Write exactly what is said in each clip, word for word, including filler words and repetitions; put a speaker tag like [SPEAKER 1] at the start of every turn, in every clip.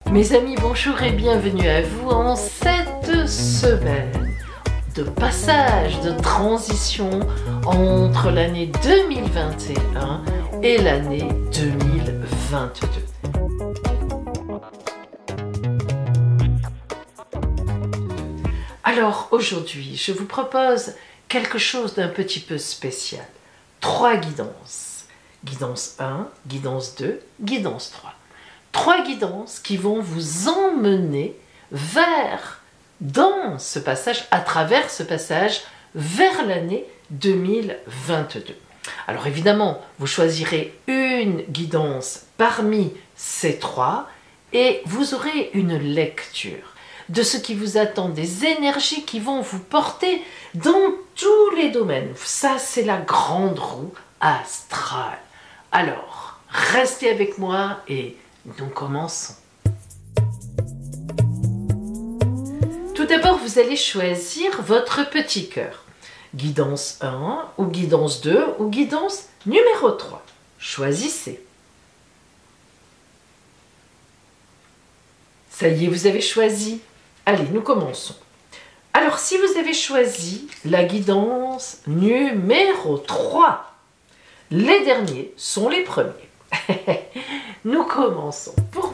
[SPEAKER 1] Mes amis, bonjour et bienvenue à vous en cette semaine de passage, de transition entre l'année deux mille vingt et un et l'année deux mille vingt-deux. Alors aujourd'hui, je vous propose quelque chose d'un petit peu spécial. Trois guidances. Guidance un, guidance deux, guidance trois. Trois guidances qui vont vous emmener vers, dans ce passage, à travers ce passage, vers l'année deux mille vingt-deux. Alors évidemment, vous choisirez une guidance parmi ces trois et vous aurez une lecture de ce qui vous attend, des énergies qui vont vous porter dans tous les domaines. Ça, c'est la grande roue astrale. Alors, restez avec moi et nous commençons. Tout d'abord, vous allez choisir votre petit cœur. Guidance un, ou guidance deux, ou guidance numéro trois. Choisissez. Ça y est, vous avez choisi. Allez, nous commençons. Alors, si vous avez choisi la guidance numéro trois, les derniers sont les premiers. Nous commençons pour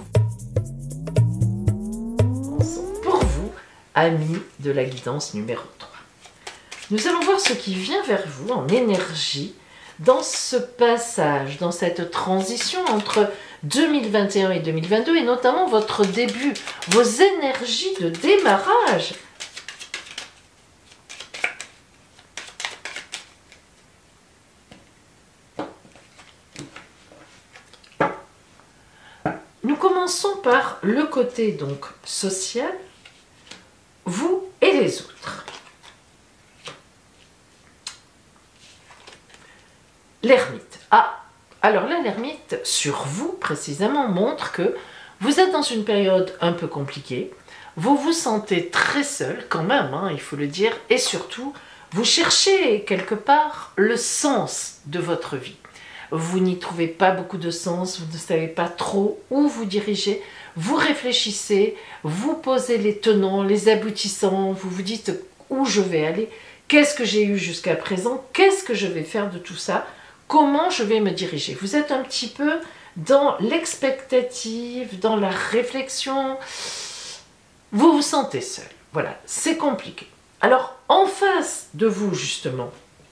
[SPEAKER 1] vous. Pour vous, amis de la guidance numéro trois. Nous allons voir ce qui vient vers vous en énergie dans ce passage, dans cette transition entre deux mille vingt et un et deux mille vingt-deux, et notamment votre début, vos énergies de démarrage. Nous commençons par le côté donc social, vous et les autres. L'ermite. Ah, alors là, l'ermite, sur vous précisément, montre que vous êtes dans une période un peu compliquée, vous vous sentez très seul quand même, hein, il faut le dire, et surtout, vous cherchez quelque part le sens de votre vie. Vous n'y trouvez pas beaucoup de sens, vous ne savez pas trop où vous dirigez, vous réfléchissez, vous posez les tenants, les aboutissants, vous vous dites où je vais aller, qu'est-ce que j'ai eu jusqu'à présent, qu'est-ce que je vais faire de tout ça, comment je vais me diriger. Vous êtes un petit peu dans l'expectative, dans la réflexion, vous vous sentez seul. Voilà, c'est compliqué. Alors, en face de vous, justement,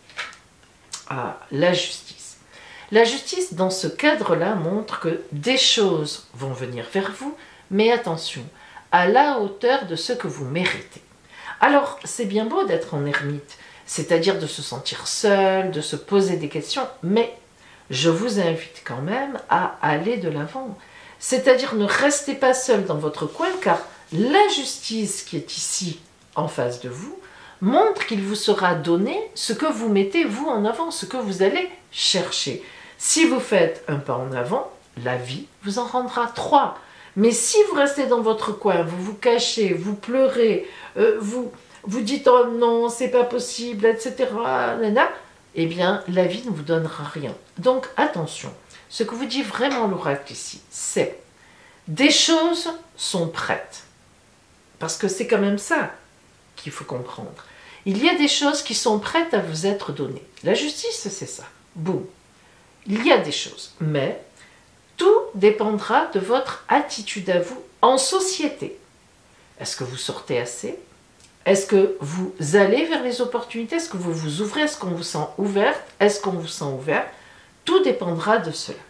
[SPEAKER 1] ah, la justice. La justice, dans ce cadre-là, montre que des choses vont venir vers vous, mais attention, à la hauteur de ce que vous méritez. Alors, c'est bien beau d'être en ermite, c'est-à-dire de se sentir seul, de se poser des questions, mais je vous invite quand même à aller de l'avant. C'est-à-dire ne restez pas seul dans votre coin, car la justice qui est ici, en face de vous, montre qu'il vous sera donné ce que vous mettez, vous, en avant, ce que vous allez chercher. Si vous faites un pas en avant, la vie vous en rendra trois. Mais si vous restez dans votre coin, vous vous cachez, vous pleurez, euh, vous, vous dites « oh non, c'est pas possible », et cetera, eh bien, la vie ne vous donnera rien. Donc, attention, ce que vous dit vraiment l'oracle ici, c'est « des choses sont prêtes ». Parce que c'est quand même ça qu'il faut comprendre. Il y a des choses qui sont prêtes à vous être données. La justice, c'est ça. Boum. Il y a des choses, mais tout dépendra de votre attitude à vous en société. Est-ce que vous sortez assez? Est-ce que vous allez vers les opportunités? Est-ce que vous vous ouvrez? Est-ce qu'on vous sent ouverte? Est-ce qu'on vous sent ouvert? Tout dépendra de cela.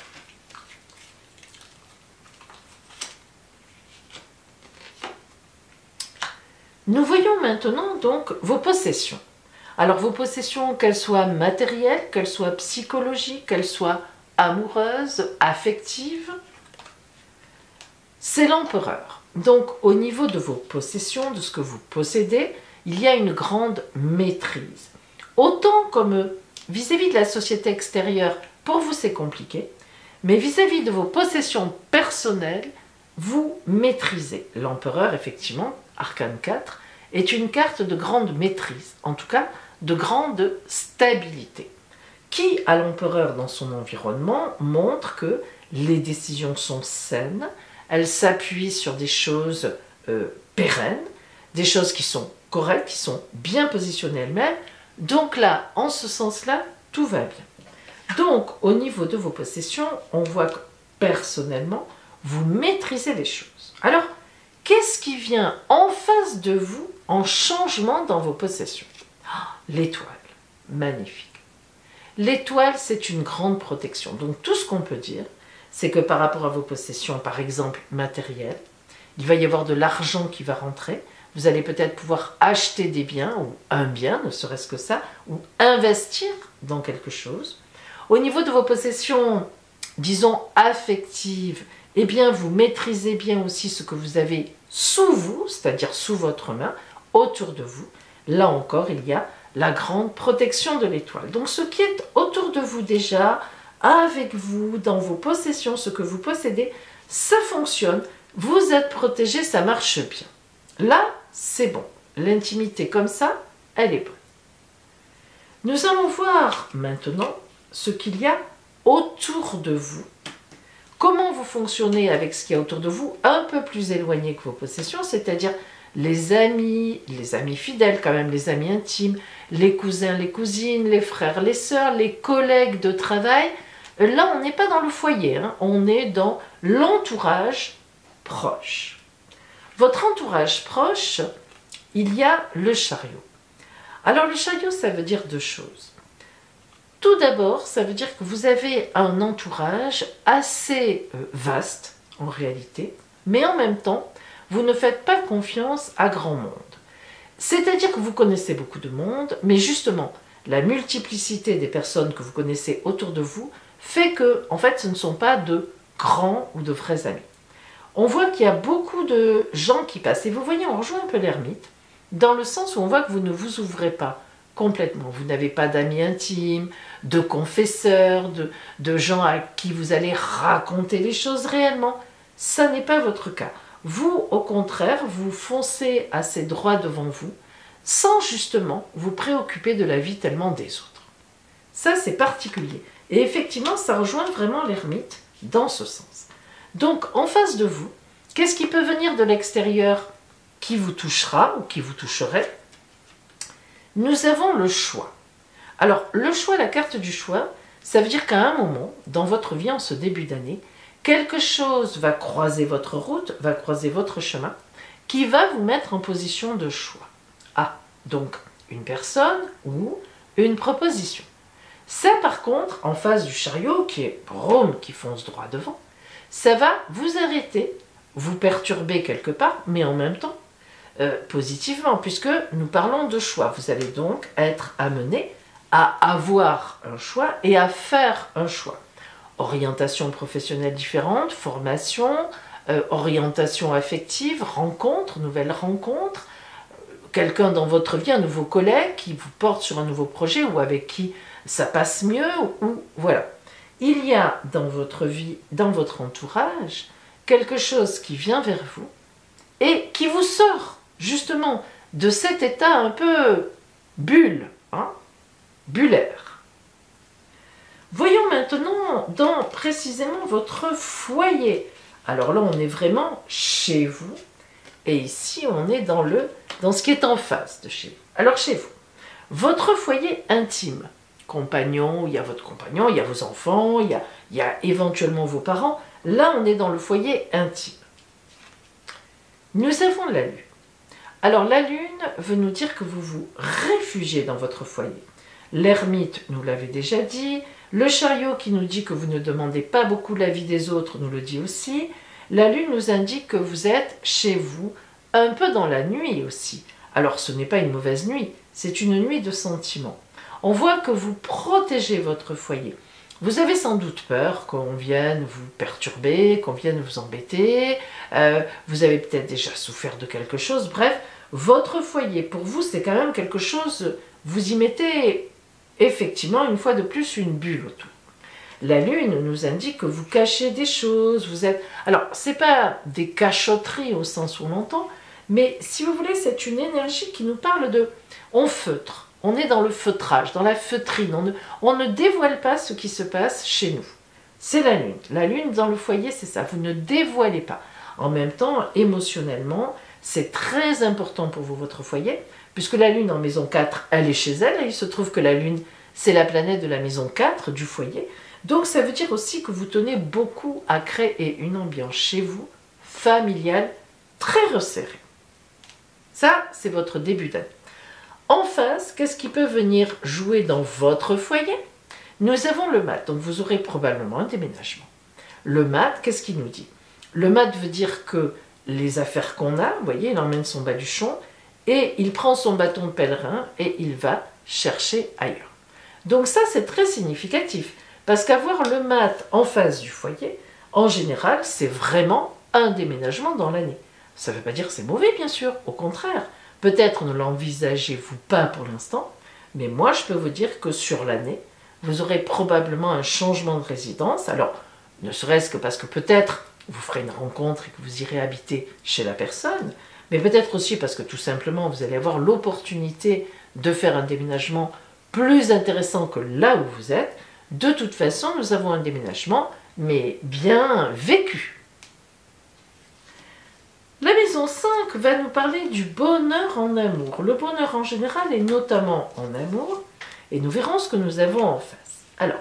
[SPEAKER 1] Nous voyons maintenant donc vos possessions. Alors vos possessions, qu'elles soient matérielles, qu'elles soient psychologiques, qu'elles soient amoureuses, affectives, c'est l'empereur. Donc au niveau de vos possessions, de ce que vous possédez, il y a une grande maîtrise. Autant comme vis-à-vis de la société extérieure, pour vous c'est compliqué, mais vis-à-vis de vos possessions personnelles, vous maîtrisez. L'empereur, effectivement, arcane quatre, est une carte de grande maîtrise, en tout cas de grande stabilité, qui, à l'empereur dans son environnement, montre que les décisions sont saines, elle s'appuie sur des choses euh, pérennes, des choses qui sont correctes, qui sont bien positionnées elles-mêmes. Donc là, en ce sens-là, tout va bien. Donc, au niveau de vos possessions, on voit que personnellement, vous maîtrisez les choses. Alors, qu'est-ce qui vient en face de vous en changement dans vos possessions? L'étoile, magnifique. L'étoile, c'est une grande protection. Donc, tout ce qu'on peut dire, c'est que par rapport à vos possessions, par exemple matérielles, il va y avoir de l'argent qui va rentrer. Vous allez peut-être pouvoir acheter des biens, ou un bien, ne serait-ce que ça, ou investir dans quelque chose. Au niveau de vos possessions, disons affectives, eh bien, vous maîtrisez bien aussi ce que vous avez sous vous, c'est-à-dire sous votre main, autour de vous. Là encore, il y a la grande protection de l'étoile. Donc, ce qui est autour de vous déjà, avec vous, dans vos possessions, ce que vous possédez, ça fonctionne. Vous êtes protégé, ça marche bien. Là, c'est bon. L'intimité comme ça, elle est bonne. Nous allons voir maintenant ce qu'il y a autour de vous. Comment vous fonctionnez avec ce qu'il y a autour de vous, un peu plus éloigné que vos possessions, c'est-à-dire les amis, les amis fidèles quand même, les amis intimes, les cousins, les cousines, les frères, les sœurs, les collègues de travail. Là, on n'est pas dans le foyer, hein, on est dans l'entourage proche. Votre entourage proche, il y a le chariot. Alors le chariot, ça veut dire deux choses. Tout d'abord, ça veut dire que vous avez un entourage assez euh, vaste, en réalité, mais en même temps, vous ne faites pas confiance à grand monde. C'est-à-dire que vous connaissez beaucoup de monde, mais justement, la multiplicité des personnes que vous connaissez autour de vous fait que, en fait, ce ne sont pas de grands ou de vrais amis. On voit qu'il y a beaucoup de gens qui passent, et vous voyez, on rejoint un peu l'ermite, dans le sens où on voit que vous ne vous ouvrez pas complètement. Vous n'avez pas d'amis intimes, de confesseurs, de, de gens à qui vous allez raconter les choses réellement. Ça n'est pas votre cas. Vous, au contraire, vous foncez assez droit devant vous, sans justement vous préoccuper de la vie tellement des autres. Ça, c'est particulier. Et effectivement, ça rejoint vraiment l'ermite dans ce sens. Donc, en face de vous, qu'est-ce qui peut venir de l'extérieur qui vous touchera ou qui vous toucherait? Nous avons le choix. Alors, le choix, la carte du choix, ça veut dire qu'à un moment, dans votre vie, en ce début d'année, quelque chose va croiser votre route, va croiser votre chemin, qui va vous mettre en position de choix. Ah, donc, une personne ou une proposition. Ça, par contre, en face du chariot, qui est Rome, qui fonce droit devant, ça va vous arrêter, vous perturber quelque part, mais en même temps, euh, positivement, puisque nous parlons de choix. Vous allez donc être amené à avoir un choix et à faire un choix. Orientation professionnelle différente, formation, euh, orientation affective, rencontre, nouvelle rencontre, quelqu'un dans votre vie, un nouveau collègue qui vous porte sur un nouveau projet ou avec qui ça passe mieux, ou, ou voilà. Il y a dans votre vie, dans votre entourage, quelque chose qui vient vers vous et qui vous sort justement de cet état un peu bulle, hein, bullaire. Voyons maintenant dans précisément votre foyer. Alors là, on est vraiment chez vous et ici, on est dans, le, dans ce qui est en face de chez vous. Alors chez vous, votre foyer intime, compagnon, il y a votre compagnon, il y a vos enfants, il y a, il y a éventuellement vos parents. Là, on est dans le foyer intime. Nous avons la lune. Alors, la lune veut nous dire que vous vous réfugiez dans votre foyer. L'ermite nous l'avait déjà dit. Le chariot qui nous dit que vous ne demandez pas beaucoup l'avis des autres nous le dit aussi. La lune nous indique que vous êtes chez vous, un peu dans la nuit aussi. Alors, ce n'est pas une mauvaise nuit, c'est une nuit de sentiments. On voit que vous protégez votre foyer. Vous avez sans doute peur qu'on vienne vous perturber, qu'on vienne vous embêter, euh, vous avez peut-être déjà souffert de quelque chose, bref, votre foyer, pour vous, c'est quand même quelque chose, vous y mettez effectivement une fois de plus une bulle autour. La lune nous indique que vous cachez des choses, vous êtes... Alors, ce n'est pas des cachotteries au sens où on l'entend, mais si vous voulez, c'est une énergie qui nous parle de... On feutre. On est dans le feutrage, dans la feutrine. On ne, on ne dévoile pas ce qui se passe chez nous. C'est la lune. La lune dans le foyer, c'est ça. Vous ne dévoilez pas. En même temps, émotionnellement, c'est très important pour vous, votre foyer, puisque la Lune en maison quatre, elle est chez elle, et il se trouve que la Lune, c'est la planète de la maison quatre, du foyer. Donc ça veut dire aussi que vous tenez beaucoup à créer une ambiance chez vous, familiale, très resserrée. Ça, c'est votre début d'année. En face, qu'est-ce qui peut venir jouer dans votre foyer? Nous avons le mat, donc vous aurez probablement un déménagement. Le mat, qu'est-ce qu'il nous dit? Le mat veut dire que les affaires qu'on a, vous voyez, il emmène son baluchon et il prend son bâton de pèlerin et il va chercher ailleurs. Donc ça, c'est très significatif, parce qu'avoir le mat en face du foyer, en général, c'est vraiment un déménagement dans l'année. Ça ne veut pas dire que c'est mauvais, bien sûr, au contraire. Peut-être ne l'envisagez-vous pas pour l'instant, mais moi, je peux vous dire que sur l'année, vous aurez probablement un changement de résidence. Alors, ne serait-ce que parce que peut-être vous ferez une rencontre et que vous irez habiter chez la personne, mais peut-être aussi parce que tout simplement, vous allez avoir l'opportunité de faire un déménagement plus intéressant que là où vous êtes. De toute façon, nous avons un déménagement, mais bien vécu. La maison cinq va nous parler du bonheur en amour. Le bonheur en général et notamment en amour, et nous verrons ce que nous avons en face. Alors,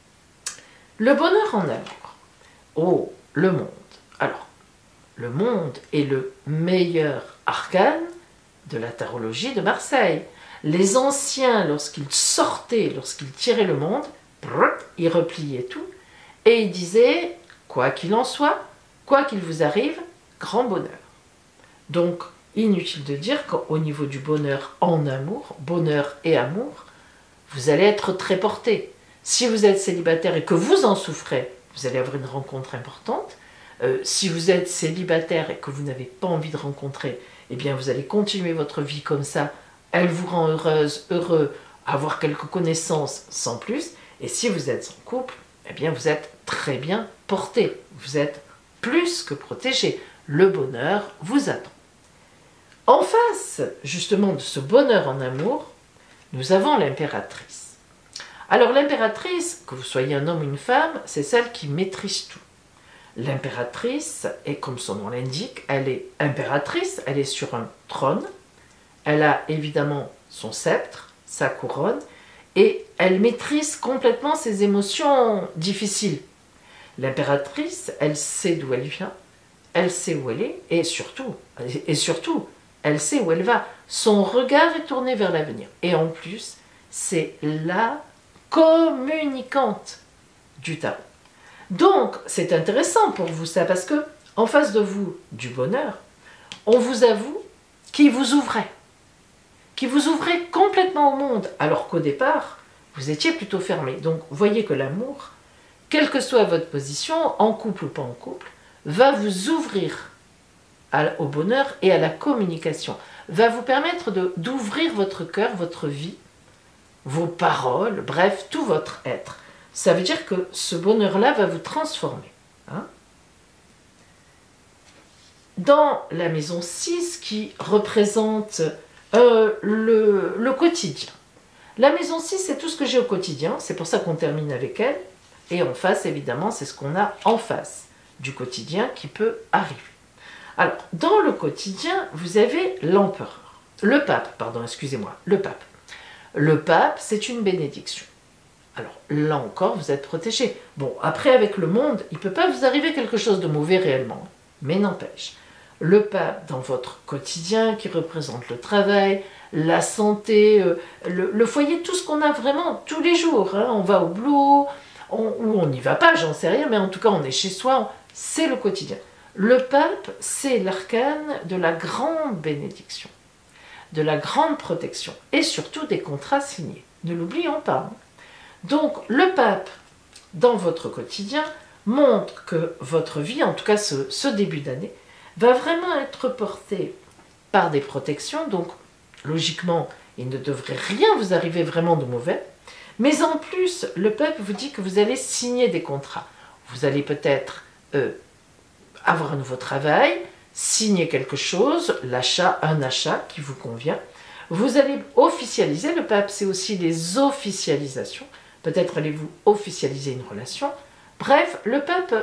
[SPEAKER 1] le bonheur en amour. Oh, le monde. Alors, le monde est le meilleur arcane de la tarologie de Marseille. Les anciens, lorsqu'ils sortaient, lorsqu'ils tiraient le monde, ils repliaient tout, et ils disaient, quoi qu'il en soit, quoi qu'il vous arrive, grand bonheur. Donc, inutile de dire qu'au niveau du bonheur en amour, bonheur et amour, vous allez être très porté. Si vous êtes célibataire et que vous en souffrez, vous allez avoir une rencontre importante. Euh, si vous êtes célibataire et que vous n'avez pas envie de rencontrer, eh bien vous allez continuer votre vie comme ça. Elle vous rend heureuse, heureux, avoir quelques connaissances sans plus. Et si vous êtes en couple, eh bien vous êtes très bien porté. Vous êtes plus que protégé. Le bonheur vous attend. En face, justement, de ce bonheur en amour, nous avons l'impératrice. Alors l'impératrice, que vous soyez un homme ou une femme, c'est celle qui maîtrise tout. L'impératrice est, comme son nom l'indique, elle est impératrice, elle est sur un trône, elle a évidemment son sceptre, sa couronne, et elle maîtrise complètement ses émotions difficiles. L'impératrice, elle sait d'où elle vient, elle sait où elle est, et surtout, et surtout, elle sait où elle va. Son regard est tourné vers l'avenir. Et en plus, c'est la communicante du tarot. Donc, c'est intéressant pour vous ça, parce que en face de vous, du bonheur, on vous avoue qui vous ouvrait, qui vous ouvrait complètement au monde, alors qu'au départ, vous étiez plutôt fermé. Donc, voyez que l'amour, quelle que soit votre position, en couple ou pas en couple, va vous ouvrir au bonheur et à la communication, va vous permettre d'ouvrir votre cœur, votre vie, vos paroles, bref, tout votre être. Ça veut dire que ce bonheur-là va vous transformer. Hein? Dans la maison six, qui représente euh, le, le quotidien. La maison six, c'est tout ce que j'ai au quotidien, c'est pour ça qu'on termine avec elle. Et en face, évidemment, c'est ce qu'on a en face du quotidien qui peut arriver. Alors, dans le quotidien, vous avez l'empereur. Le pape, pardon, excusez-moi, le pape. Le pape, c'est une bénédiction. Alors, là encore, vous êtes protégé. Bon, après, avec le monde, il ne peut pas vous arriver quelque chose de mauvais réellement. Mais n'empêche, le pape, dans votre quotidien, qui représente le travail, la santé, euh, le, le foyer, tout ce qu'on a vraiment tous les jours. Hein, on va au boulot, on, ou on n'y va pas, j'en sais rien, mais en tout cas, on est chez soi, c'est le quotidien. Le pape, c'est l'arcane de la grande bénédiction, de la grande protection, et surtout des contrats signés. Ne l'oublions pas. Hein. Donc, le pape, dans votre quotidien, montre que votre vie, en tout cas ce, ce début d'année, va vraiment être portée par des protections. Donc, logiquement, il ne devrait rien vous arriver vraiment de mauvais. Mais en plus, le pape vous dit que vous allez signer des contrats. Vous allez peut-être euh, avoir un nouveau travail, signer quelque chose, l'achat, un achat qui vous convient. Vous allez officialiser, le pape, c'est aussi les officialisations. Peut-être allez-vous officialiser une relation. Bref, le pape,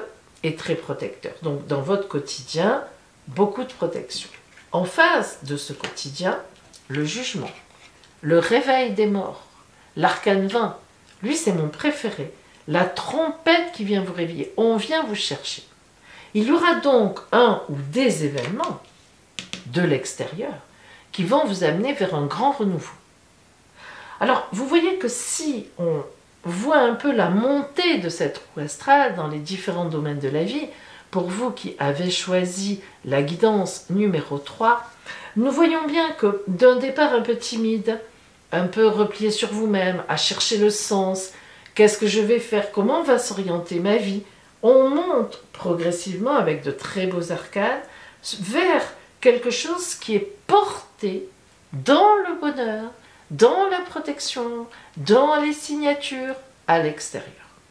[SPEAKER 1] est très protecteur. Donc dans votre quotidien, beaucoup de protection. En face de ce quotidien, le jugement, le réveil des morts, l'arcane vingt, lui c'est mon préféré, la trompette qui vient vous réveiller, on vient vous chercher. Il y aura donc un ou des événements de l'extérieur qui vont vous amener vers un grand renouveau. Alors, vous voyez que si on voit un peu la montée de cette roue astrale dans les différents domaines de la vie, pour vous qui avez choisi la guidance numéro trois, nous voyons bien que d'un départ un peu timide, un peu replié sur vous-même, à chercher le sens, qu'est-ce que je vais faire, comment va s'orienter ma vie, on monte progressivement avec de très beaux arcanes vers quelque chose qui est porté dans le bonheur, dans la protection, dans les signatures à l'extérieur.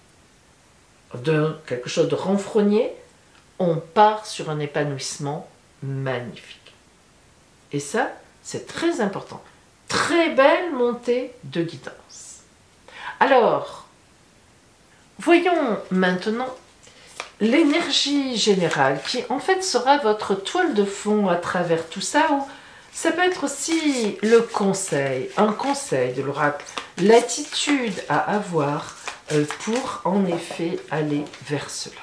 [SPEAKER 1] De quelque chose de renfrogné, on part sur un épanouissement magnifique. Et ça, c'est très important. Très belle montée de guidance. Alors, voyons maintenant l'énergie générale qui en fait sera votre toile de fond à travers tout ça, ou ça peut être aussi le conseil, un conseil de l'oracle, l'attitude à avoir pour en effet aller vers cela.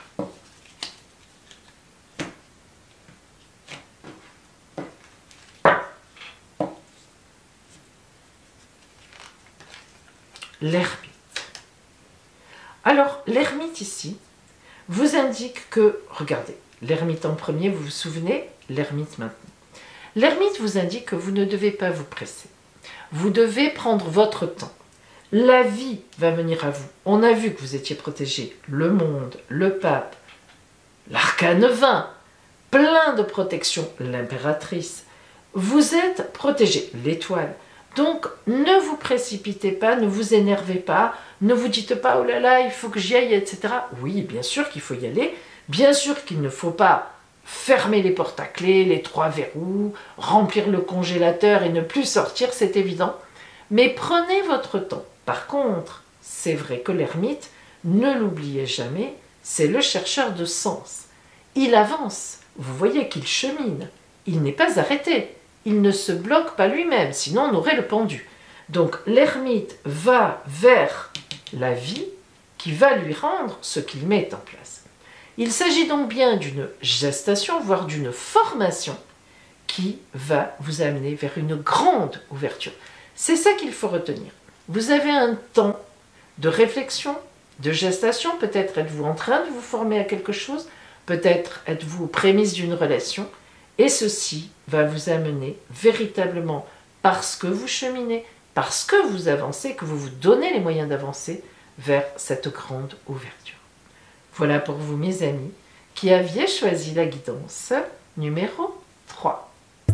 [SPEAKER 1] L'ermite. Alors, l'ermite ici vous indique que, regardez, l'ermite en premier, vous vous souvenez, l'ermite maintenant. L'ermite vous indique que vous ne devez pas vous presser. Vous devez prendre votre temps. La vie va venir à vous. On a vu que vous étiez protégé. Le monde, le pape, l'arcane vingt, plein de protection, l'impératrice. Vous êtes protégé, l'étoile. Donc, ne vous précipitez pas, ne vous énervez pas, ne vous dites pas « oh là là, il faut que j'y aille », et cetera. Oui, bien sûr qu'il faut y aller. Bien sûr qu'il ne faut pas fermer les portes à clé, les trois verrous, remplir le congélateur et ne plus sortir, c'est évident. Mais prenez votre temps. Par contre, c'est vrai que l'ermite, ne l'oubliez jamais, c'est le chercheur de sens. Il avance, vous voyez qu'il chemine, il n'est pas arrêté. Il ne se bloque pas lui-même, sinon on aurait le pendu. Donc l'ermite va vers la vie qui va lui rendre ce qu'il met en place. Il s'agit donc bien d'une gestation, voire d'une formation qui va vous amener vers une grande ouverture. C'est ça qu'il faut retenir. Vous avez un temps de réflexion, de gestation, peut-être êtes-vous en train de vous former à quelque chose, peut-être êtes-vous aux prémices d'une relation, et ceci va vous amener véritablement, parce que vous cheminez, parce que vous avancez, que vous vous donnez les moyens d'avancer vers cette grande ouverture. Voilà pour vous mes amis, qui aviez choisi la guidance numéro trois.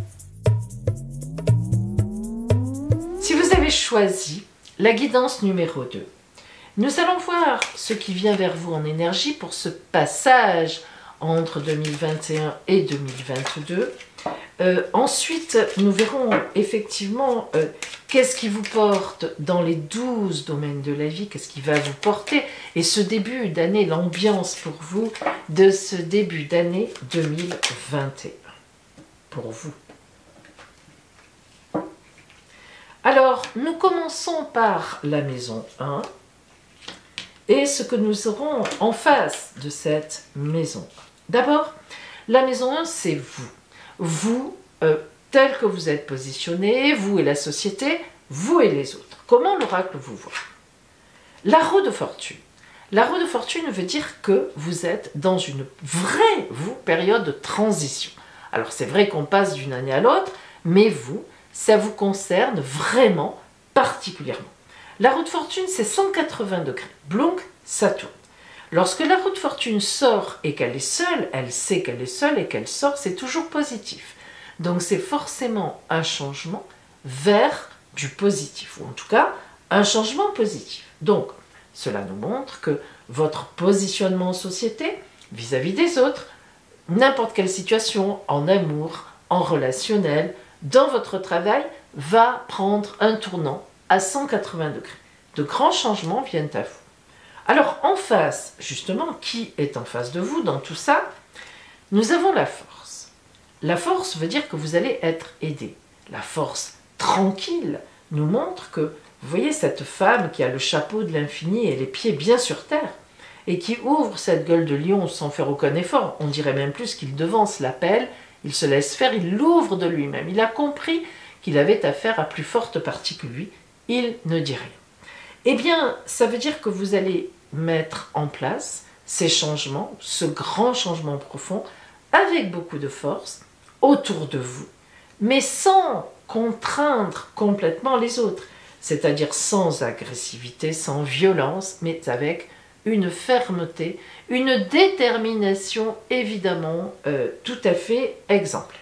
[SPEAKER 1] Si vous avez choisi la guidance numéro deux, nous allons voir ce qui vient vers vous en énergie pour ce passage entre deux mille vingt et un et deux mille vingt-deux. Euh, ensuite, nous verrons effectivement euh, qu'est-ce qui vous porte dans les douze domaines de la vie, qu'est-ce qui va vous porter, et ce début d'année, l'ambiance pour vous de ce début d'année deux mille vingt et un, pour vous. Alors, nous commençons par la maison un, et ce que nous aurons en face de cette maison. D'abord, la maison un, c'est vous. Vous, euh, tel que vous êtes positionné, vous et la société, vous et les autres. Comment l'oracle vous voit? La roue de fortune. La roue de fortune veut dire que vous êtes dans une vraie, vous, période de transition. Alors, c'est vrai qu'on passe d'une année à l'autre, mais vous, ça vous concerne vraiment particulièrement. La roue de fortune, c'est cent quatre-vingts degrés. Blonk, ça tourne. Lorsque la roue de fortune sort et qu'elle est seule, elle sait qu'elle est seule et qu'elle sort, c'est toujours positif. Donc c'est forcément un changement vers du positif, ou en tout cas un changement positif. Donc cela nous montre que votre positionnement en société, vis-à-vis des autres, n'importe quelle situation, en amour, en relationnel, dans votre travail, va prendre un tournant à cent quatre-vingts degrés. De grands changements viennent à vous. Alors en face, justement, qui est en face de vous dans tout ça? Nous avons la force. La force veut dire que vous allez être aidé. La force tranquille nous montre que, vous voyez cette femme qui a le chapeau de l'infini et les pieds bien sur terre, et qui ouvre cette gueule de lion sans faire aucun effort, on dirait même plus qu'il devance l'appel, il se laisse faire, il l'ouvre de lui-même. Il a compris qu'il avait affaire à plus forte partie que lui, il ne dit rien. Eh bien, ça veut dire que vous allez mettre en place ces changements, ce grand changement profond, avec beaucoup de force, autour de vous, mais sans contraindre complètement les autres, c'est-à-dire sans agressivité, sans violence, mais avec une fermeté, une détermination évidemment euh, tout à fait exemplaire.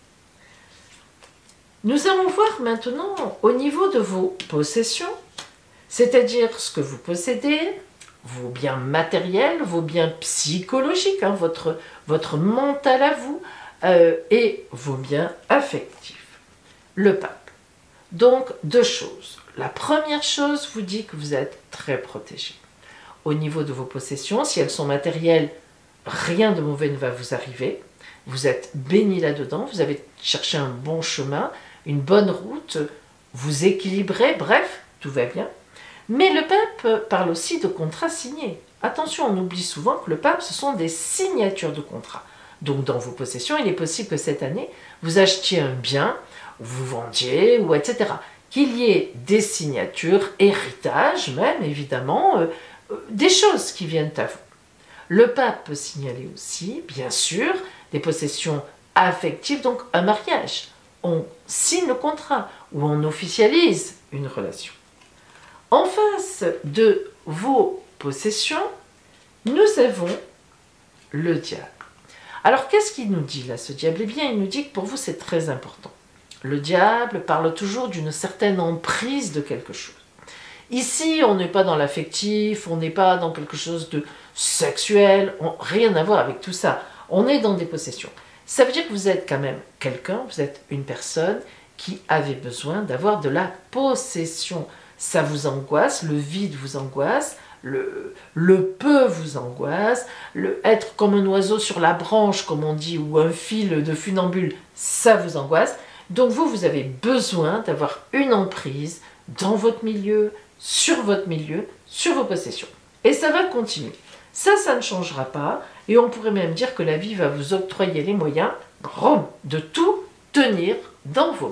[SPEAKER 1] Nous allons voir maintenant au niveau de vos possessions, c'est-à-dire ce que vous possédez, vos biens matériels, vos biens psychologiques, hein, votre, votre mental à vous, euh, et vos biens affectifs. Le pape. Donc, deux choses. La première chose vous dit que vous êtes très protégé. Au niveau de vos possessions, si elles sont matérielles, rien de mauvais ne va vous arriver. Vous êtes béni là-dedans, vous avez cherché un bon chemin, une bonne route, vous équilibrez, bref, tout va bien. Mais le pape parle aussi de contrats signés. Attention, on oublie souvent que le pape, ce sont des signatures de contrats. Donc dans vos possessions, il est possible que cette année, vous achetiez un bien, ou vous vendiez, ou et cetera. Qu'il y ait des signatures, héritage même, évidemment, euh, euh, des choses qui viennent à vous. Le pape peut signaler aussi, bien sûr, des possessions affectives, donc un mariage. On signe le contrat, ou on officialise une relation. En face de vos possessions, nous avons le diable. Alors, qu'est-ce qu'il nous dit là, ce diable? Eh bien, il nous dit que pour vous, c'est très important. Le diable parle toujours d'une certaine emprise de quelque chose. Ici, on n'est pas dans l'affectif, on n'est pas dans quelque chose de sexuel, on, rien à voir avec tout ça. On est dans des possessions. Ça veut dire que vous êtes quand même quelqu'un, vous êtes une personne qui avait besoin d'avoir de la possession. Ça vous angoisse, le vide vous angoisse, le, le peu vous angoisse, le être comme un oiseau sur la branche, comme on dit, ou un fil de funambule, ça vous angoisse. Donc vous, vous avez besoin d'avoir une emprise dans votre milieu, sur votre milieu, sur vos possessions. Et ça va continuer. Ça, ça ne changera pas. Et on pourrait même dire que la vie va vous octroyer les moyens de tout tenir dans vos mains.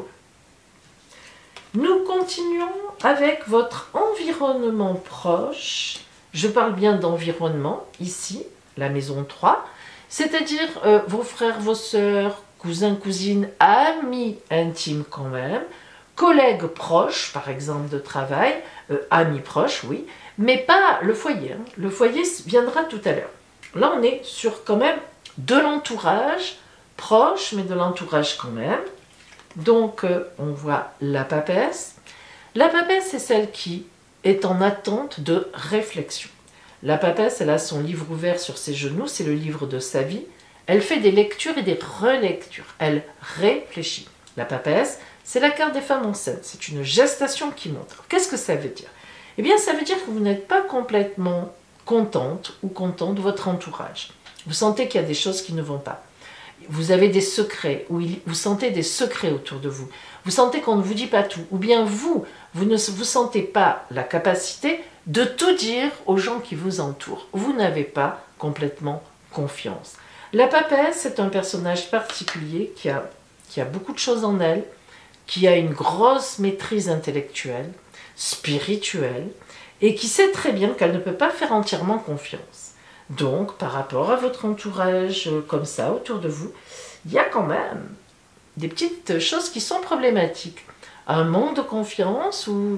[SPEAKER 1] Nous continuons avec votre environnement proche. Je parle bien d'environnement, ici, la maison trois, c'est-à-dire euh, vos frères, vos sœurs, cousins, cousines, amis intimes quand même, collègues proches, par exemple de travail, euh, amis proches, oui, mais pas le foyer. Hein. Le foyer viendra tout à l'heure. Là, on est sur quand même de l'entourage proche, mais de l'entourage quand même. Donc, euh, on voit la papesse. La papesse, c'est celle qui est en attente de réflexion. La papesse, elle a son livre ouvert sur ses genoux, c'est le livre de sa vie. Elle fait des lectures et des relectures. Elle réfléchit. La papesse, c'est la carte des femmes enceintes. C'est une gestation qui montre. Qu'est-ce que ça veut dire? Eh bien, ça veut dire que vous n'êtes pas complètement contente ou content de votre entourage. Vous sentez qu'il y a des choses qui ne vont pas. Vous avez des secrets, ou vous sentez des secrets autour de vous. Vous sentez qu'on ne vous dit pas tout. Ou bien vous, vous ne vous sentez pas la capacité de tout dire aux gens qui vous entourent. Vous n'avez pas complètement confiance. La papesse, c'est un personnage particulier qui a, qui a beaucoup de choses en elle, qui a une grosse maîtrise intellectuelle, spirituelle, et qui sait très bien qu'elle ne peut pas faire entièrement confiance. Donc, par rapport à votre entourage, comme ça, autour de vous, il y a quand même des petites choses qui sont problématiques. Un manque de confiance ou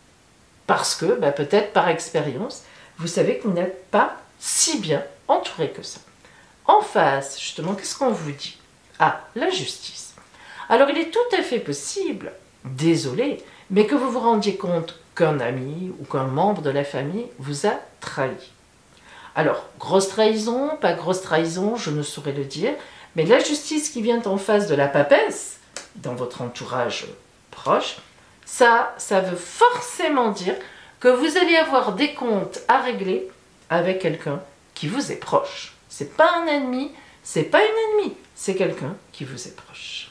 [SPEAKER 1] parce que, bah, peut-être par expérience, vous savez que vous n'êtes pas si bien entouré que ça. En face, justement, qu'est-ce qu'on vous dit? Ah, la justice. Alors, il est tout à fait possible, désolé, mais que vous vous rendiez compte qu'un ami ou qu'un membre de la famille vous a trahi. Alors, grosse trahison, pas grosse trahison, je ne saurais le dire, mais la justice qui vient en face de la papesse, dans votre entourage proche, ça, ça veut forcément dire que vous allez avoir des comptes à régler avec quelqu'un qui vous est proche. C'est pas un ennemi, c'est pas une ennemie, c'est quelqu'un qui vous est proche.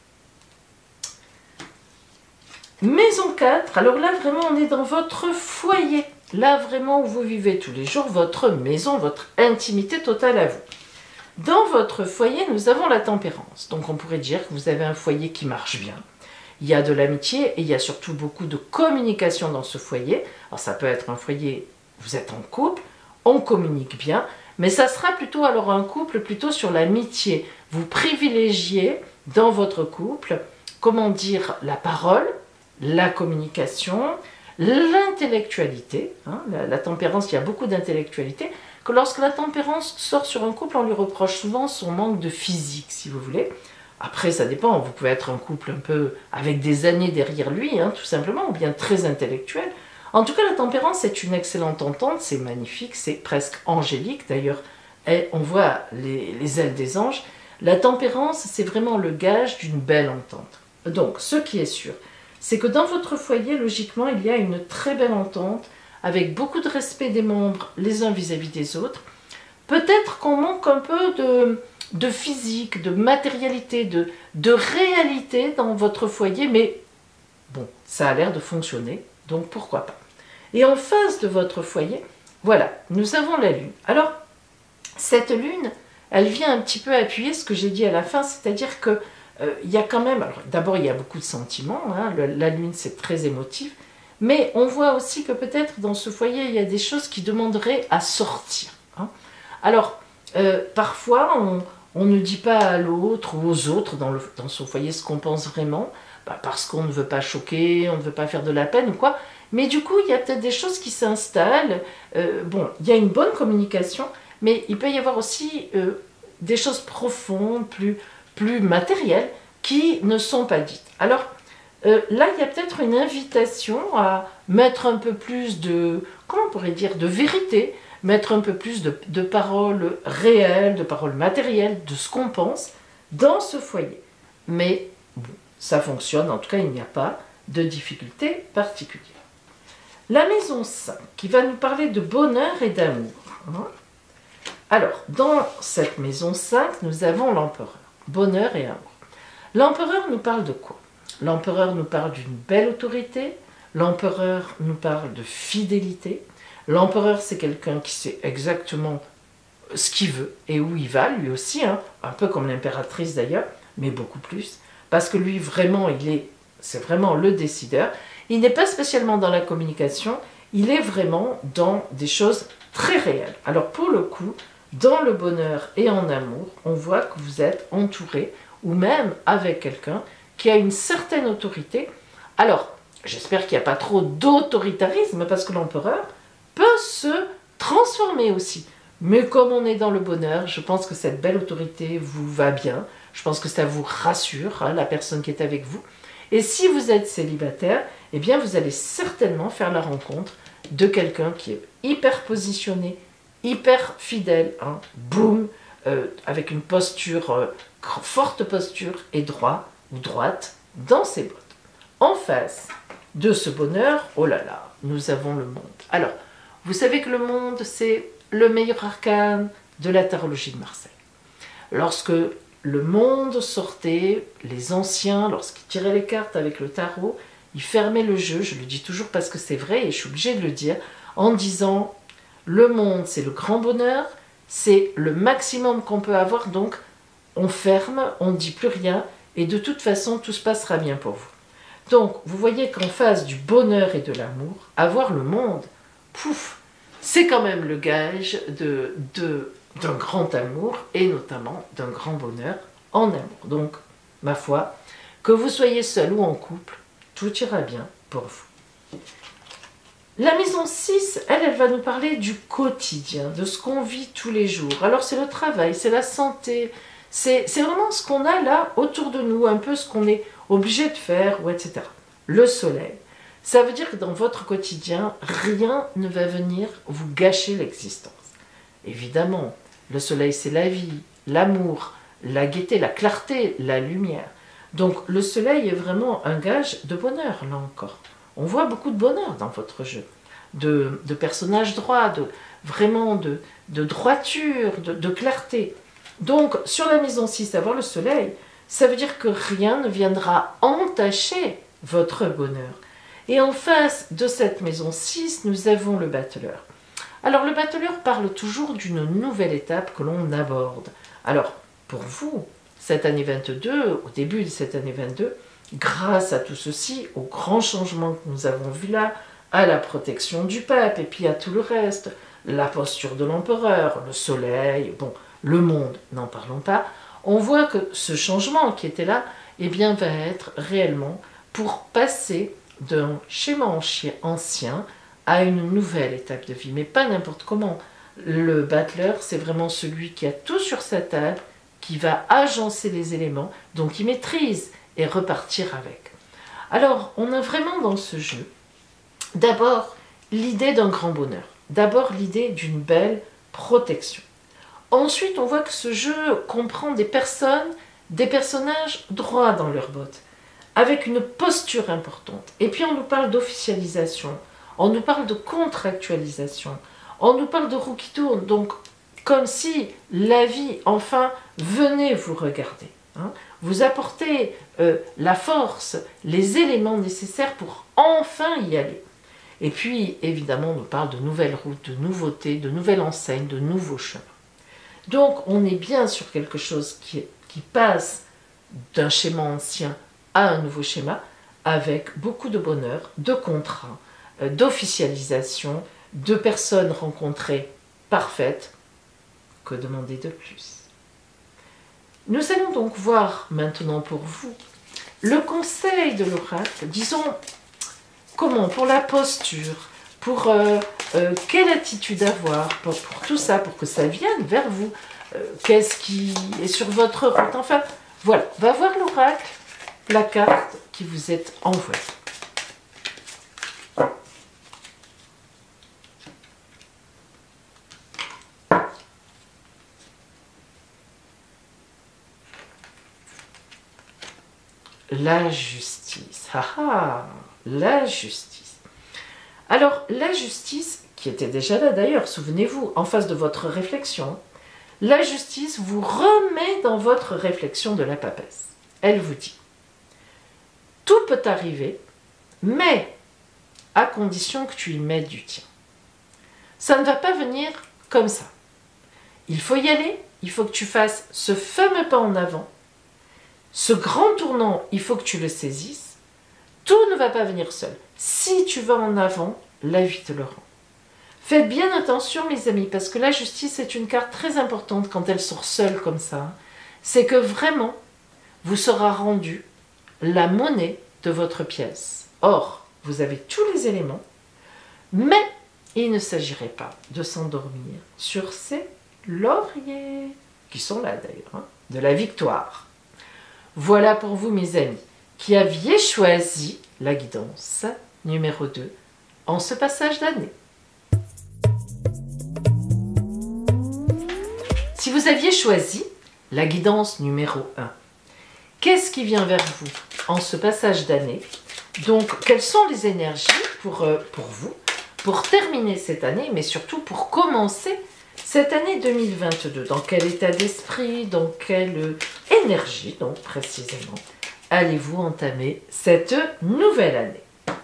[SPEAKER 1] Maison quatre, alors là vraiment on est dans votre foyer. Là vraiment où vous vivez tous les jours, votre maison, votre intimité totale à vous. Dans votre foyer, nous avons la tempérance. Donc on pourrait dire que vous avez un foyer qui marche bien. Il y a de l'amitié et il y a surtout beaucoup de communication dans ce foyer. Alors ça peut être un foyer, vous êtes en couple, on communique bien, mais ça sera plutôt alors un couple plutôt sur l'amitié. Vous privilégiez dans votre couple, comment dire, la parole, la communication, l'intellectualité. Hein, la, la tempérance, il y a beaucoup d'intellectualité. Que lorsque la tempérance sort sur un couple, on lui reproche souvent son manque de physique, si vous voulez. Après, ça dépend, vous pouvez être un couple un peu avec des années derrière lui, hein, tout simplement, ou bien très intellectuel. En tout cas, la tempérance est une excellente entente, c'est magnifique, c'est presque angélique. D'ailleurs, on voit les, les ailes des anges. La tempérance, c'est vraiment le gage d'une belle entente. Donc, ce qui est sûr, c'est que dans votre foyer, logiquement, il y a une très belle entente, avec beaucoup de respect des membres les uns vis-à-vis des autres. Peut-être qu'on manque un peu de, de physique, de matérialité, de, de réalité dans votre foyer, mais bon, ça a l'air de fonctionner, donc pourquoi pas. Et en face de votre foyer, voilà, nous avons la lune. Alors, cette lune, elle vient un petit peu appuyer ce que j'ai dit à la fin, c'est-à-dire que euh, il y a quand même, alors d'abord il y a beaucoup de sentiments, hein, le, la lune c'est très émotif, mais on voit aussi que peut-être dans ce foyer, il y a des choses qui demanderaient à sortir. Hein. Alors, euh, parfois, on, on ne dit pas à l'autre ou aux autres dans, le, dans son foyer ce qu'on pense vraiment, bah parce qu'on ne veut pas choquer, on ne veut pas faire de la peine ou quoi. Mais du coup, il y a peut-être des choses qui s'installent. Euh, bon, il y a une bonne communication, mais il peut y avoir aussi euh, des choses profondes, plus, plus matérielles, qui ne sont pas dites. Alors, Euh, là, il y a peut-être une invitation à mettre un peu plus de, comment on pourrait dire, de vérité, mettre un peu plus de, de paroles réelles, de paroles matérielles, de ce qu'on pense dans ce foyer. Mais bon, ça fonctionne, en tout cas, il n'y a pas de difficulté particulière. La maison cinq, qui va nous parler de bonheur et d'amour. Hein. Alors, dans cette maison cinq, nous avons l'empereur, bonheur et amour. L'empereur nous parle de quoi ? L'empereur nous parle d'une belle autorité, l'empereur nous parle de fidélité. L'empereur, c'est quelqu'un qui sait exactement ce qu'il veut et où il va, lui aussi, hein, un peu comme l'impératrice d'ailleurs, mais beaucoup plus, parce que lui, vraiment, il est, c'est vraiment le décideur. Il n'est pas spécialement dans la communication, il est vraiment dans des choses très réelles. Alors pour le coup, dans le bonheur et en amour, on voit que vous êtes entouré, ou même avec quelqu'un qui a une certaine autorité. Alors, j'espère qu'il n'y a pas trop d'autoritarisme, parce que l'empereur peut se transformer aussi. Mais comme on est dans le bonheur, je pense que cette belle autorité vous va bien. Je pense que ça vous rassure, hein, la personne qui est avec vous. Et si vous êtes célibataire, eh bien vous allez certainement faire la rencontre de quelqu'un qui est hyper positionné, hyper fidèle, hein, boum, euh, avec une posture, euh, forte posture et droit, ou droite, dans ses bottes. En face de ce bonheur, oh là là, nous avons le monde. Alors, vous savez que le monde, c'est le meilleur arcane de la tarologie de Marseille. Lorsque le monde sortait, les anciens, lorsqu'ils tiraient les cartes avec le tarot, ils fermaient le jeu, je le dis toujours parce que c'est vrai et je suis obligée de le dire, en disant, le monde, c'est le grand bonheur, c'est le maximum qu'on peut avoir, donc on ferme, on ne dit plus rien, et de toute façon, tout se passera bien pour vous. Donc, vous voyez qu'en face du bonheur et de l'amour, avoir le monde, pouf, c'est quand même le gage de, de, d'un grand amour, et notamment d'un grand bonheur en amour. Donc, ma foi, que vous soyez seul ou en couple, tout ira bien pour vous. La maison six, elle, elle va nous parler du quotidien, de ce qu'on vit tous les jours. Alors, c'est le travail, c'est la santé, C'est, c'est vraiment ce qu'on a là autour de nous, un peu ce qu'on est obligé de faire, ou et cetera. Le soleil, ça veut dire que dans votre quotidien, rien ne va venir vous gâcher l'existence. Évidemment, le soleil c'est la vie, l'amour, la gaieté, la clarté, la lumière. Donc le soleil est vraiment un gage de bonheur, là encore. On voit beaucoup de bonheur dans votre jeu. de, de personnage droit, de, vraiment de, de droiture, de, de clarté. Donc, sur la maison six, avoir le soleil, ça veut dire que rien ne viendra entacher votre bonheur. Et en face de cette maison six, nous avons le battleur. Alors, le battleur parle toujours d'une nouvelle étape que l'on aborde. Alors, pour vous, cette année vingt-deux, au début de cette année vingt-deux, grâce à tout ceci, au grand changement que nous avons vu là, à la protection du pape et puis à tout le reste, la posture de l'empereur, le soleil, bon, le monde, n'en parlons pas, on voit que ce changement qui était là, eh bien, va être réellement pour passer d'un schéma ancien à une nouvelle étape de vie, mais pas n'importe comment. Le battleur, c'est vraiment celui qui a tout sur sa table, qui va agencer les éléments, donc qui maîtrise et repartir avec. Alors, on a vraiment dans ce jeu, d'abord, l'idée d'un grand bonheur. D'abord, l'idée d'une belle protection. Ensuite, on voit que ce jeu comprend des personnes, des personnages droits dans leurs bottes, avec une posture importante. Et puis, on nous parle d'officialisation, on nous parle de contractualisation, on nous parle de roue qui tourne, donc comme si la vie, enfin, venait vous regarder. Hein, vous apportez euh, la force, les éléments nécessaires pour enfin y aller. Et puis, évidemment, on nous parle de nouvelles routes, de nouveautés, de nouvelles enseignes, de nouveaux chemins. Donc, on est bien sur quelque chose qui, qui passe d'un schéma ancien à un nouveau schéma, avec beaucoup de bonheur, de contrats, euh, d'officialisation, de personnes rencontrées parfaites. Que demander de plus? Nous allons donc voir maintenant pour vous le conseil de l'oracle, disons, comment, pour la posture, pour euh, euh, quelle attitude avoir, pour, pour tout ça, pour que ça vienne vers vous, euh, qu'est-ce qui est sur votre route, enfin, voilà, on va voir l'oracle, la carte qui vous est envoyée. La justice. Ah ah, la justice. Alors, la justice, qui était déjà là d'ailleurs, souvenez-vous, en face de votre réflexion, la justice vous remet dans votre réflexion de la papesse. Elle vous dit, tout peut arriver, mais à condition que tu y mettes du tien. Ça ne va pas venir comme ça. Il faut y aller, il faut que tu fasses ce fameux pas en avant. Ce grand tournant, il faut que tu le saisisses. Tout ne va pas venir seul. Si tu vas en avant, la vie te le rend. Faites bien attention, mes amis, parce que la justice est une carte très importante quand elle sort seule comme ça. C'est que vraiment, vous sera rendu la monnaie de votre pièce. Or, vous avez tous les éléments, mais il ne s'agirait pas de s'endormir sur ces lauriers, qui sont là d'ailleurs, hein, de la victoire. Voilà pour vous, mes amis, qui aviez choisi la guidance numéro deux en ce passage d'année. Si vous aviez choisi la guidance numéro un, qu'est-ce qui vient vers vous en ce passage d'année? Donc, quelles sont les énergies pour, euh, pour vous, pour terminer cette année, mais surtout pour commencer cette année deux mille vingt-deux? Dans quel état d'esprit, dans quelle énergie, donc précisément, allez-vous entamer cette nouvelle année?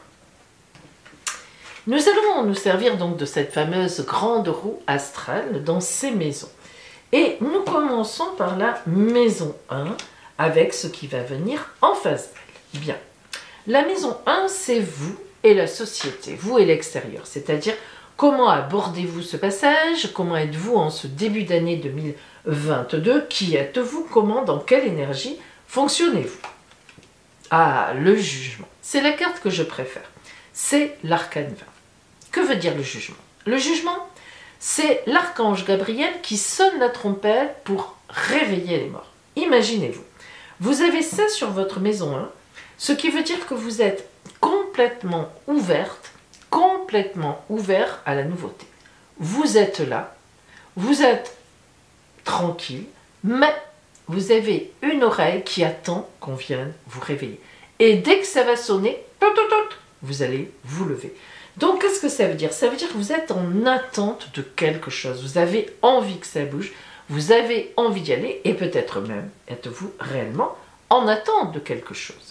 [SPEAKER 1] Nous allons nous servir donc de cette fameuse grande roue astrale dans ces maisons. Et nous commençons par la maison un, avec ce qui va venir en face d'elle. Bien. La maison un, c'est vous et la société, vous et l'extérieur. C'est-à-dire, comment abordez-vous ce passage? Comment êtes-vous en ce début d'année deux mille vingt-deux? Qui êtes-vous? Comment, dans quelle énergie fonctionnez-vous? Ah, le jugement. C'est la carte que je préfère. C'est l'arcane vingt. Que veut dire le jugement? Le jugement, c'est l'archange Gabriel qui sonne la trompette pour réveiller les morts. Imaginez-vous, vous avez ça sur votre maison un, ce qui veut dire que vous êtes complètement ouverte, complètement ouvert à la nouveauté. Vous êtes là, vous êtes tranquille, mais vous avez une oreille qui attend qu'on vienne vous réveiller. Et dès que ça va sonner, tout, tout, tout, vous allez vous lever. Donc, qu'est-ce que ça veut dire? Ça veut dire que vous êtes en attente de quelque chose. Vous avez envie que ça bouge, vous avez envie d'y aller, et peut-être même êtes-vous réellement en attente de quelque chose.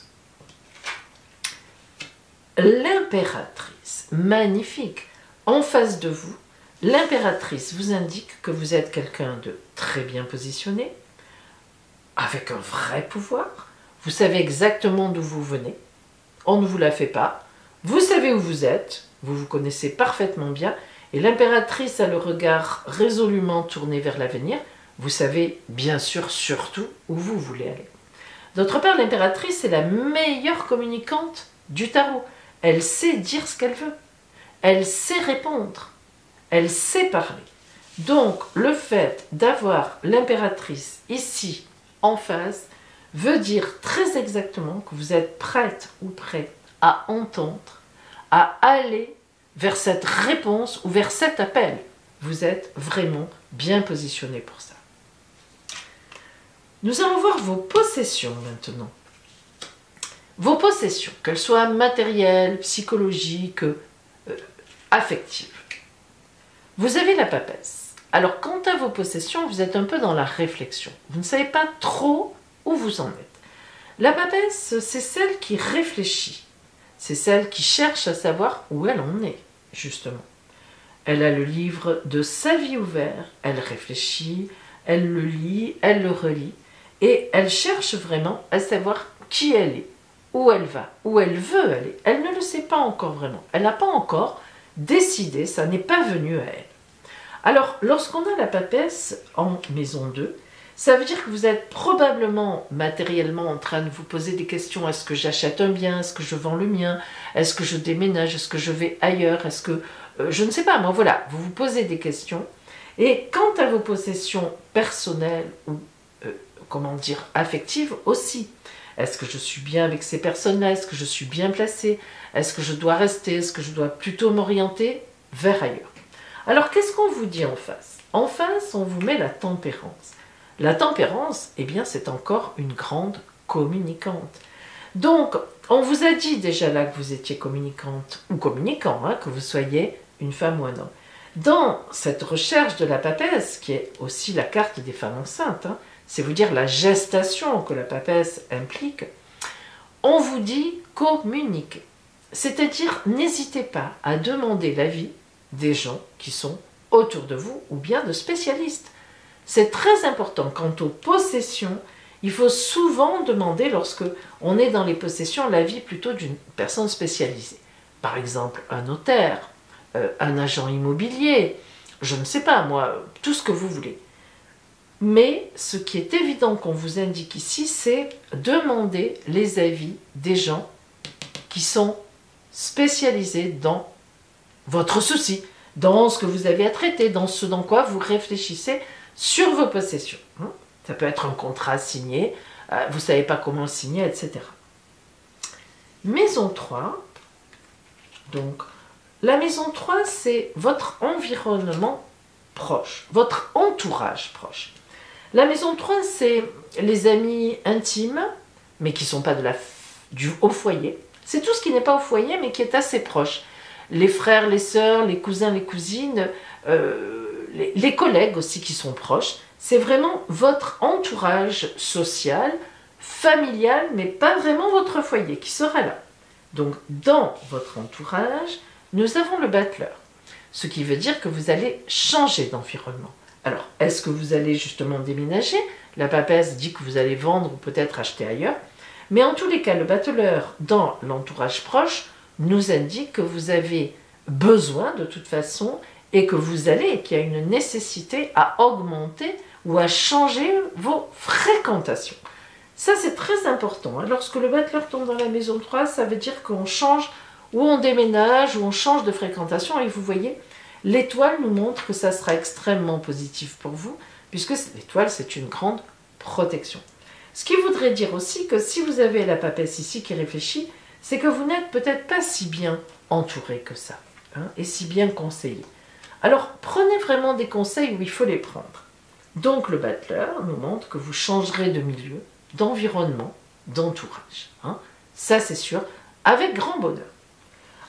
[SPEAKER 1] L'impératrice, magnifique, en face de vous, l'impératrice vous indique que vous êtes quelqu'un de très bien positionné, avec un vrai pouvoir. Vous savez exactement d'où vous venez, on ne vous la fait pas. Vous savez où vous êtes, vous vous connaissez parfaitement bien, et l'impératrice a le regard résolument tourné vers l'avenir. Vous savez bien sûr surtout où vous voulez aller. D'autre part, l'impératrice est la meilleure communicante du tarot. Elle sait dire ce qu'elle veut, elle sait répondre, elle sait parler. Donc, le fait d'avoir l'impératrice ici en face veut dire très exactement que vous êtes prête ou prêt à entendre, à aller vers cette réponse ou vers cet appel. Vous êtes vraiment bien positionné pour ça. Nous allons voir vos possessions maintenant. Vos possessions, qu'elles soient matérielles, psychologiques, euh, affectives. Vous avez la papesse. Alors, quant à vos possessions, vous êtes un peu dans la réflexion. Vous ne savez pas trop où vous en êtes. La papesse, c'est celle qui réfléchit. C'est celle qui cherche à savoir où elle en est, justement. Elle a le livre de sa vie ouvert, elle réfléchit, elle le lit, elle le relit, et elle cherche vraiment à savoir qui elle est, où elle va, où elle veut aller. Elle ne le sait pas encore vraiment. Elle n'a pas encore décidé, ça n'est pas venu à elle. Alors, lorsqu'on a la papesse en maison deux, ça veut dire que vous êtes probablement matériellement en train de vous poser des questions. Est-ce que j'achète un bien? Est-ce que je vends le mien? Est-ce que je déménage? Est-ce que je vais ailleurs? Est-ce que... Euh, je ne sais pas, moi voilà, vous vous posez des questions. Et quant à vos possessions personnelles ou, euh, comment dire, affectives aussi, est-ce que je suis bien avec ces personnes-là? Est-ce que je suis bien placée? Est-ce que je dois rester? Est-ce que je dois plutôt m'orienter vers ailleurs? Alors, qu'est-ce qu'on vous dit en face? En face, on vous met la tempérance. La tempérance, eh bien, c'est encore une grande communicante. Donc, on vous a dit déjà là que vous étiez communicante ou communicant, hein, que vous soyez une femme ou un homme. Dans cette recherche de la papesse, qui est aussi la carte des femmes enceintes, hein, c'est vous dire la gestation que la papesse implique, on vous dit communiquer. C'est-à-dire, n'hésitez pas à demander l'avis des gens qui sont autour de vous ou bien de spécialistes. C'est très important. Quant aux possessions, il faut souvent demander, lorsque on est dans les possessions, l'avis plutôt d'une personne spécialisée. Par exemple, un notaire, euh, un agent immobilier, je ne sais pas moi, tout ce que vous voulez. Mais ce qui est évident qu'on vous indique ici, c'est demander les avis des gens qui sont spécialisés dans votre souci, dans ce que vous avez à traiter, dans ce dans quoi vous réfléchissez sur vos possessions. Ça peut être un contrat signé, vous ne savez pas comment le signer, et cetera. Maison trois, donc la maison trois, c'est votre environnement proche, votre entourage proche. La maison trois, c'est les amis intimes, mais qui ne sont pas de la, du, au foyer. C'est tout ce qui n'est pas au foyer, mais qui est assez proche. Les frères, les sœurs, les cousins, les cousines, euh, les, les collègues aussi qui sont proches. C'est vraiment votre entourage social, familial, mais pas vraiment votre foyer qui sera là. Donc, dans votre entourage, nous avons le battleur. Ce qui veut dire que vous allez changer d'environnement. Alors, est-ce que vous allez justement déménager? La papesse dit que vous allez vendre ou peut-être acheter ailleurs. Mais en tous les cas, le battleur, dans l'entourage proche, nous indique que vous avez besoin de toute façon et que vous allez, qu'il y a une nécessité à augmenter ou à changer vos fréquentations. Ça, c'est très important. Lorsque le battleur tombe dans la maison trois, ça veut dire qu'on change, ou on déménage, ou on change de fréquentation. Et vous voyez, l'étoile nous montre que ça sera extrêmement positif pour vous, puisque l'étoile, c'est une grande protection. Ce qui voudrait dire aussi que si vous avez la papesse ici qui réfléchit, c'est que vous n'êtes peut-être pas si bien entouré que ça, hein, et si bien conseillé. Alors, prenez vraiment des conseils où il faut les prendre. Donc, le battleur nous montre que vous changerez de milieu, d'environnement, d'entourage. Hein. Ça, c'est sûr, avec grand bonheur.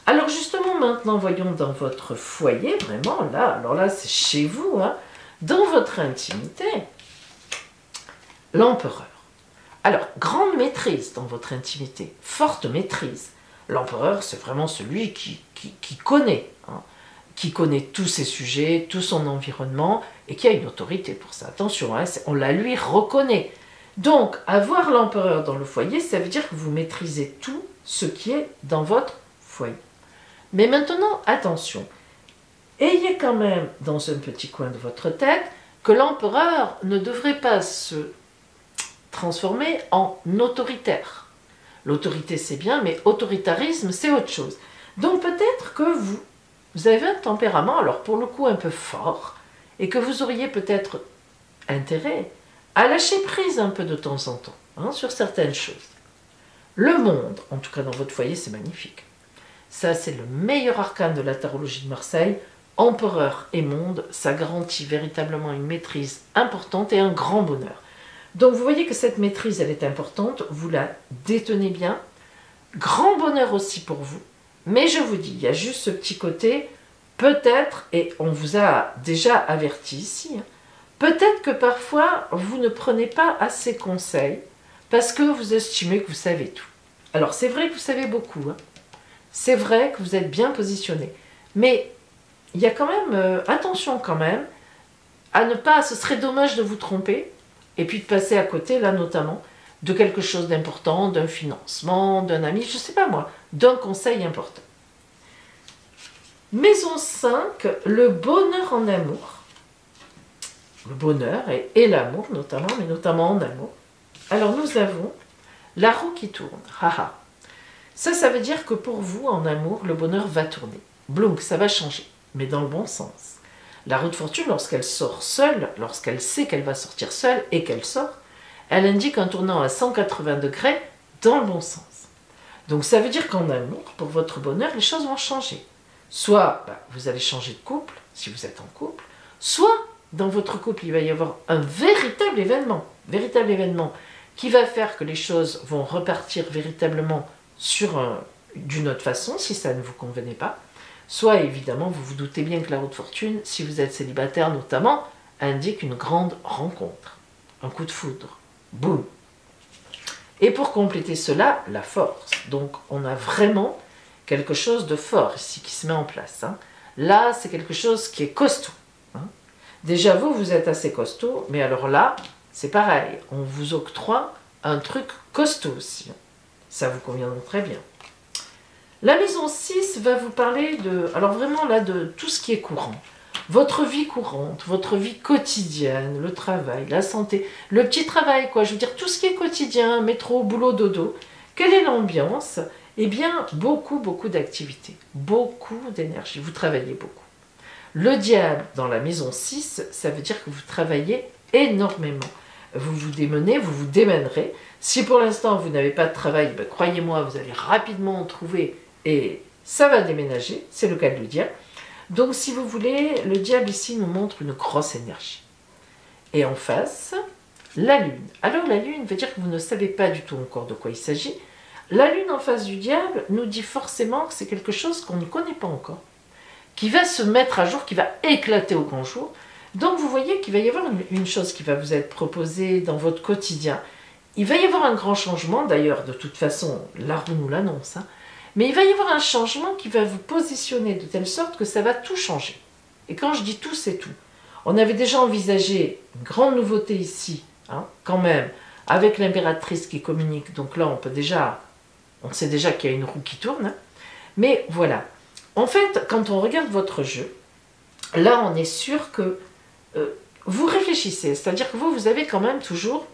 [SPEAKER 1] Alors justement, maintenant, voyons dans votre foyer, vraiment, là, alors là, c'est chez vous, hein, dans votre intimité, l'empereur. Alors, grande maîtrise dans votre intimité, forte maîtrise. L'empereur, c'est vraiment celui qui, qui, qui connaît, hein, qui connaît tous ses sujets, tout son environnement, et qui a une autorité pour ça. Attention, hein, on la lui reconnaît. Donc, avoir l'empereur dans le foyer, ça veut dire que vous maîtrisez tout ce qui est dans votre foyer. Mais maintenant, attention, ayez quand même dans un petit coin de votre tête que l'empereur ne devrait pas se transformer en autoritaire. L'autorité, c'est bien, mais autoritarisme, c'est autre chose. Donc peut-être que vous, vous avez un tempérament, alors pour le coup un peu fort, et que vous auriez peut-être intérêt à lâcher prise un peu de temps en temps, hein, sur certaines choses. Le monde, en tout cas dans votre foyer, c'est magnifique. Ça, c'est le meilleur arcane de la tarologie de Marseille. Empereur et monde, ça garantit véritablement une maîtrise importante et un grand bonheur. Donc vous voyez que cette maîtrise, elle est importante, vous la détenez bien. Grand bonheur aussi pour vous. Mais je vous dis, il y a juste ce petit côté, peut-être, et on vous a déjà averti ici, hein, peut-être que parfois, vous ne prenez pas assez conseil parce que vous estimez que vous savez tout. Alors c'est vrai que vous savez beaucoup, hein. C'est vrai que vous êtes bien positionné, mais il y a quand même, euh, attention quand même, à ne pas, ce serait dommage de vous tromper, et puis de passer à côté, là notamment, de quelque chose d'important, d'un financement, d'un ami, je ne sais pas moi, d'un conseil important. Maison cinq, le bonheur en amour. Le bonheur et, et l'amour notamment, mais notamment en amour. Alors nous avons la roue qui tourne. Haha. Ça, ça veut dire que pour vous, en amour, le bonheur va tourner. Blunk, ça va changer, mais dans le bon sens. La roue de fortune, lorsqu'elle sort seule, lorsqu'elle sait qu'elle va sortir seule et qu'elle sort, elle indique un tournant à cent quatre-vingts degrés dans le bon sens. Donc ça veut dire qu'en amour, pour votre bonheur, les choses vont changer. Soit bah, vous allez changer de couple, si vous êtes en couple, soit dans votre couple, il va y avoir un véritable événement, véritable événement qui va faire que les choses vont repartir véritablement sur un, d'une autre façon, si ça ne vous convenait pas. Soit, évidemment, vous vous doutez bien que la roue de fortune, si vous êtes célibataire notamment, indique une grande rencontre, un coup de foudre. Boum. Et pour compléter cela, la force. Donc, on a vraiment quelque chose de fort ici qui se met en place. Hein. Là, c'est quelque chose qui est costaud. Hein. Déjà, vous, vous êtes assez costaud, mais alors là, c'est pareil. On vous octroie un truc costaud aussi. Ça vous convient donc très bien. La maison six va vous parler de, alors vraiment là, de tout ce qui est courant. Votre vie courante, votre vie quotidienne, le travail, la santé, le petit travail, quoi. Je veux dire, tout ce qui est quotidien, métro, boulot, dodo. Quelle est l'ambiance? Eh bien, beaucoup, beaucoup d'activités, beaucoup d'énergie. Vous travaillez beaucoup. Le diable dans la maison six, ça veut dire que vous travaillez énormément. Vous vous démenez, vous vous démènerez. Si pour l'instant vous n'avez pas de travail, ben, croyez-moi, vous allez rapidement en trouver et ça va déménager, c'est le cas de le dire. Donc si vous voulez, le diable ici nous montre une grosse énergie. Et en face, la lune. Alors la lune veut dire que vous ne savez pas du tout encore de quoi il s'agit. La lune en face du diable nous dit forcément que c'est quelque chose qu'on ne connaît pas encore, qui va se mettre à jour, qui va éclater au grand jour. Donc vous voyez qu'il va y avoir une, une chose qui va vous être proposée dans votre quotidien. Il va y avoir un grand changement, d'ailleurs de toute façon, la roue nous l'annonce, hein, mais il va y avoir un changement qui va vous positionner de telle sorte que ça va tout changer. Et quand je dis tout, c'est tout. On avait déjà envisagé une grande nouveauté ici, hein, quand même, avec l'impératrice qui communique. Donc là, on peut déjà, on sait déjà qu'il y a une roue qui tourne. Hein, mais voilà. En fait, quand on regarde votre jeu, là, on est sûr que euh, vous réfléchissez. C'est-à-dire que vous, vous avez quand même toujours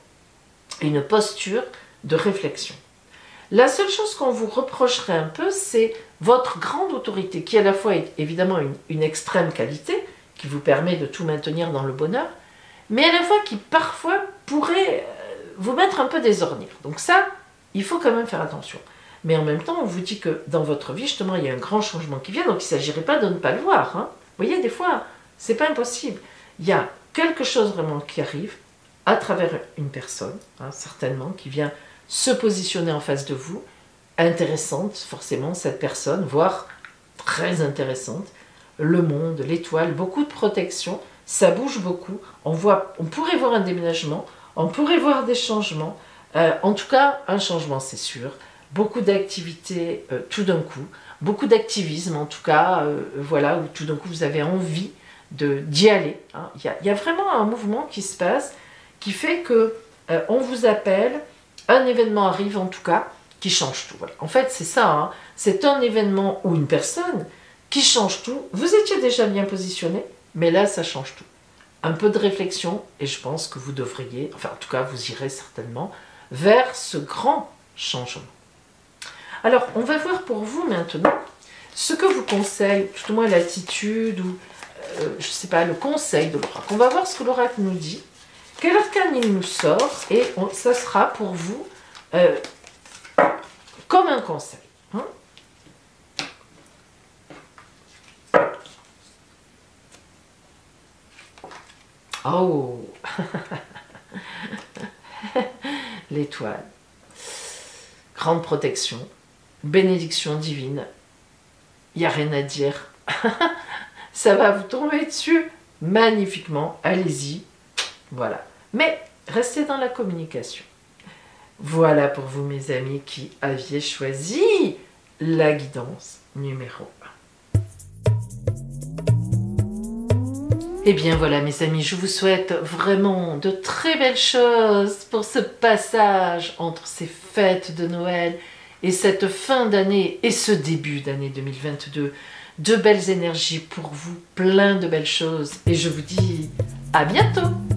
[SPEAKER 1] une posture de réflexion. La seule chose qu'on vous reprocherait un peu, c'est votre grande autorité, qui à la fois est évidemment une, une extrême qualité, qui vous permet de tout maintenir dans le bonheur, mais à la fois qui parfois pourrait vous mettre un peu des ornières. Donc ça, il faut quand même faire attention. Mais en même temps, on vous dit que dans votre vie, justement, il y a un grand changement qui vient, donc il ne s'agirait pas de ne pas le voir. Hein. Vous voyez, des fois, c'est pas impossible. Il y a quelque chose vraiment qui arrive à travers une personne, hein, certainement, qui vient se positionner en face de vous, intéressante forcément cette personne, voire très intéressantes. Le monde, l'étoile, beaucoup de protection, ça bouge beaucoup. On, voit, on pourrait voir un déménagement, on pourrait voir des changements. Euh, en tout cas, un changement, c'est sûr. Beaucoup d'activités euh, tout d'un coup, beaucoup d'activisme en tout cas, euh, voilà, où tout d'un coup vous avez envie d'y aller. Hein. Il y a, il y a vraiment un mouvement qui se passe qui fait que euh, on vous appelle, un événement arrive en tout cas, qui change tout. Voilà. En fait, c'est ça, hein. C'est un événement ou une personne qui change tout. Vous étiez déjà bien positionné, mais là, ça change tout. Un peu de réflexion, et je pense que vous devriez, enfin en tout cas, vous irez certainement vers ce grand changement. Alors, on va voir pour vous maintenant ce que vous conseille, tout au moins l'attitude ou, euh, je ne sais pas, le conseil de l'oracle. On va voir ce que l'oracle nous dit, quel arcane il nous sort, et on, ça sera pour vous euh, comme un conseil. Hein? Oh l'étoile. Grande protection. Bénédiction divine. Il n'y a rien à dire. Ça va vous tomber dessus magnifiquement. Allez-y. Voilà. Mais restez dans la communication. Voilà pour vous, mes amis, qui aviez choisi la guidance numéro un. Et bien voilà, mes amis, je vous souhaite vraiment de très belles choses pour ce passage entre ces fêtes de Noël et cette fin d'année et ce début d'année deux mille vingt-deux. De belles énergies pour vous, plein de belles choses. Et je vous dis à bientôt!